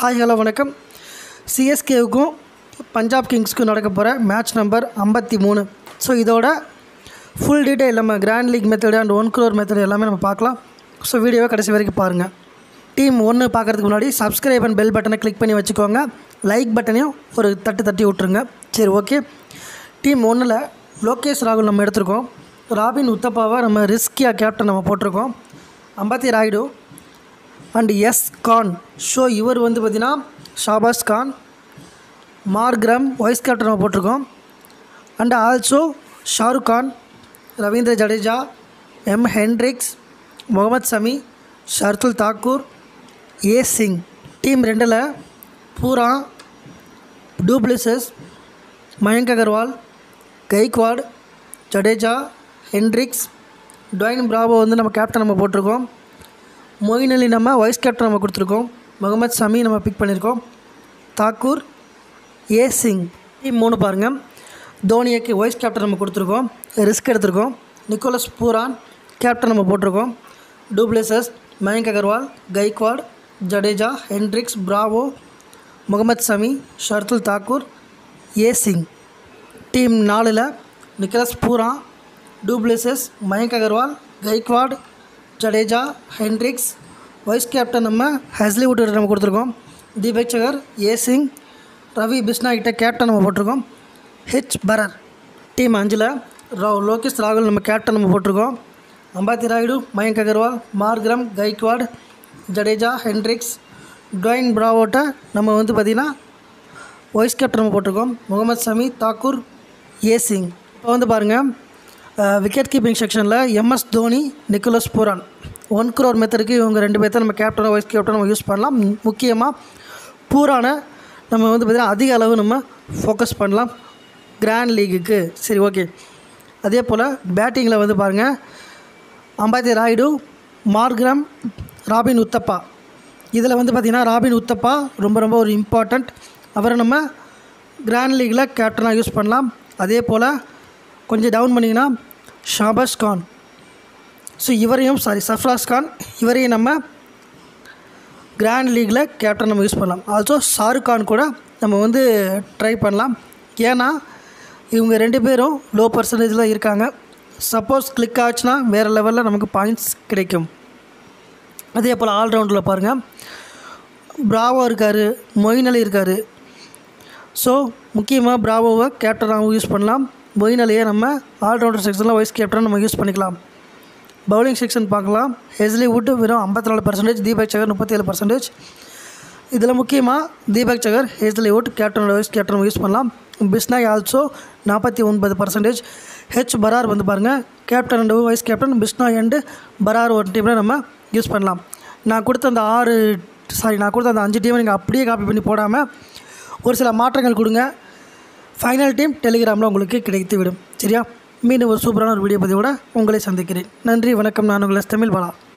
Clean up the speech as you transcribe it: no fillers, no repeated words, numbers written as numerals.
Hi hello வணக்கம். சிஎஸ்கேவுக்கும் பஞ்சாப் கிங்ஸ்க்கும் நடக்க போகிற மேட்ச் நம்பர் 53. ஸோ இதோட ஃபுல் டீட்டெயில் நம்ம grand league method and 1 crore method எல்லாமே நம்ம பார்க்கலாம். ஸோ வீடியோவை கடைசி வரைக்கும் பாருங்கள். டீம் 1 பார்க்குறதுக்கு முன்னாடி சப்ஸ்கிரைப் அண்ட் பெல் பட்டனை கிளிக் பண்ணி வச்சுக்கோங்க. லைக் பட்டனையும் ஒரு தட்டி விட்ருங்க. சரி, ஓகே. டீம் 1ல் லோகேஷ் ராகுல் நம்ம எடுத்திருக்கோம். ராபின் உத்தப்பாவை நம்ம ரிஸ்கியாக கேப்டன் நம்ம போட்டிருக்கோம். Ambati Rayudu and S Khan. So இவர் வந்து பார்த்திங்கன்னா Shahbaz Khan. Markram vice captain நம்ம போட்டிருக்கோம். And also Shahrukh Khan, Ravindra Jadeja, M Hendricks, Mohammed Shami, Shardul Thakur, A Singh. Team 2ல் Pooran, du Plessis, Mayank Agarwal, Gaikwad, Jadeja, Hendricks, Dwayne Bravo வந்து நம்ம கேப்டன் நம்ம போட்டிருக்கோம். மொயின் அலி நம்ம வைஸ் கேப்டன் நம்ம கொடுத்துருக்கோம். முகமது சமி நம்ம பிக் பண்ணியிருக்கோம். தாக்கூர், ஏ சிங். டீம் 3 பாருங்கள். தோனிக்கு வைஸ் கேப்டன் நம்ம கொடுத்துருக்கோம். ரிஸ்க் எடுத்திருக்கோம். நிக்கோலஸ் பூரான் கேப்டன் நம்ம போட்டிருக்கோம். Du Plessis, Mayank Agarwal, Gaikwad, Jadeja, Hendricks, Bravo, Mohammed Shami, Shardul Thakur, A Singh. Team 4ல் Nicholas Pooran, du Plessis, Mayank Agarwal, Gaikwad, Jadeja, Hendricks. Vice captain நம்ம ஹஸ்லிவுட் நம்ம கொடுத்துருக்கோம். தீபக் சகர், ஏ சிங், ரவி பிஸ்னா கிட்ட கேப்டன் நம்ம போட்டிருக்கோம். ஹெச் பரர். டீம் 5ல் லோகேஷ் ராகுல் நம்ம கேப்டன் நம்ம போட்டிருக்கோம். Ambati Rayudu, Mayank Agarwal, Markram, Gaikwad, Jadeja, Hendricks, Dwayne பிராவோட்ட நம்ம வந்து பார்த்திங்கன்னா வைஸ் கேப்டன் நம்ம போட்டிருக்கோம். முகமது சமி, தாக்கூர், ஏ சிங். இப்போ வந்து பாருங்கள், விக்கெட் கீப்பிங் செக்ஷனில் MS Dhoni, Nicholas Pooran. 1 crore மெத்தடுக்கு இவங்க 2 பேர்த்த நம்ம கேப்டனோ வைஸ் கேப்டனோ நம்ம யூஸ் பண்ணலாம். முக்கியமாக பூரானை நம்ம வந்து பார்த்திங்கன்னா அதிக அளவு நம்ம ஃபோக்கஸ் பண்ணலாம் கிராண்ட் லீக்குக்கு. சரி, ஓகே. அதே போல் பேட்டிங்கில் வந்து பாருங்கள், அம்பத்தி ராயுடு, மார்க்ரம், ராபின் உத்தப்பா. இதில் வந்து பார்த்திங்கன்னா ராபின் உத்தப்பா ரொம்ப ஒரு இம்பார்ட்டண்ட். அவரை நம்ம கிராண்ட் லீக்கில் கேப்டனாக யூஸ் பண்ணலாம். அதே போல் கொஞ்சம் டவுன் பண்ணிங்கன்னா ஷாபாஸ் கான். ஸோ இவரையும் சர்ஃப்ராஸ் கான், இவரையும் நம்ம கிராண்ட் லீக்கில் கேப்டன் நம்ம யூஸ் பண்ணலாம். ஆல்சோ ஷாருக் கான் கூட நம்ம வந்து ட்ரை பண்ணலாம். ஏன்னா இவங்க 2 பேரும் லோ பர்சன்டேஜில் இருக்காங்க. சப்போஸ் கிளிக் ஆச்சுன்னா வேறு லெவலில் நமக்கு பாயிண்ட்ஸ் கிடைக்கும். அதே போல் ஆல்ரவுண்டில் பாருங்கள், பிராவோ இருக்கார், மொயின் அலி இருக்கார். ஸோ முக்கியமாக பிராவோவை கேப்டனாகவும் யூஸ் பண்ணலாம். மொயின் அலியை நம்ம ஆல்ரவுண்டர் செக்ஷனில் வைஸ் கேப்டன் நம்ம யூஸ் பண்ணிக்கலாம். பவுலிங் செக்ஷன் பார்க்கலாம். ஹெஸ்லிவுட் வெறும் 54%, தீபக் சகர் 37%. இதில் முக்கியமாக Deepak Chahar, Hazlewood captain vice captain use பண்ணலாம். பிஸ்னாய் ஆல்சோ 49%. ஹெச் பரார் வந்து பாருங்கள், captain and vice captain Bishnoi and Brar ஒரு டீமில் நம்ம யூஸ் பண்ணலாம். நான் கொடுத்த அந்த 5 டீமை நீங்கள் அப்படியே காப்பி பண்ணி போடாமல் ஒரு சில மாற்றங்கள் கொடுங்க. ஃபைனல் டீம் டெலிகிராமில் உங்களுக்கு கிடைத்து விடும். சரியா? மீண்டும் ஒரு சூப்பரான ஒரு வீடியோ பதிவோடு உங்களை சந்திக்கிறேன். நன்றி, வணக்கம். நான் உங்கள் தமிழ் பாலா.